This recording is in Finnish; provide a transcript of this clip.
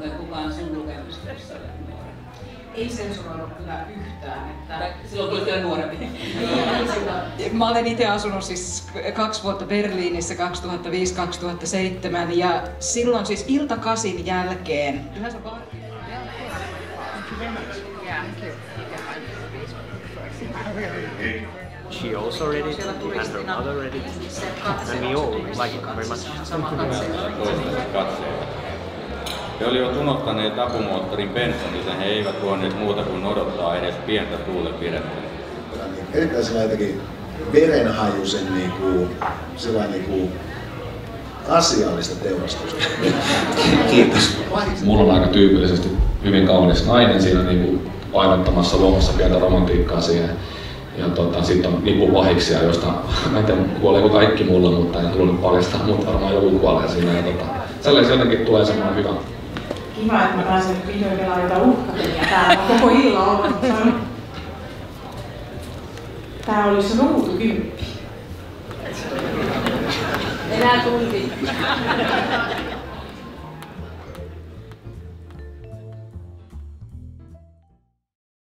muuten kukaan sun lukemisessa nuorempi? Ei sensuroidu kyllä yhtään. Että... Silloin kun olet nuorempi. Mä olen itse asunut siis 2 vuotta Berliinissä 2005-2007 ja silloin siis ilta 8 jälkeen. She also read it, and her mother read it, and we all like it very much. He olivat unohtaneet apumoottorin bensan, joten he eivät voineet muuta kuin odottaa edes pientä tuulenpidettä. Erittäin jotenkin verenhajuisen asiallista teurastusta. Kiitos. Mulla on aika tyypillisesti hyvin kaunis nainen siinä painottamassa luomassa pientä romantiikkaa siihen. Ja sitten on nipupahiksia, josta mä en tiedä kuoleeko kaikki mulla, mutta en halua nyt paljastaa, mutta varmaan joku kuolee siinä. Ja sellaisen jotenkin tulee semmoinen hyvä. Kiva, että mä pääsen vihdoin vielä jotain uhkapeliä täällä koko illan ollut. Tää olisi ruutukymppi. Enää tunti.